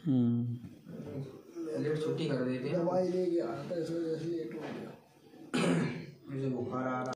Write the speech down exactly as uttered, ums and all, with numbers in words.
Late छुट्टी कर देते हैं, दवाई लेके आया था इस वजह से लेट हो गया। मुझे बुखार आ रहा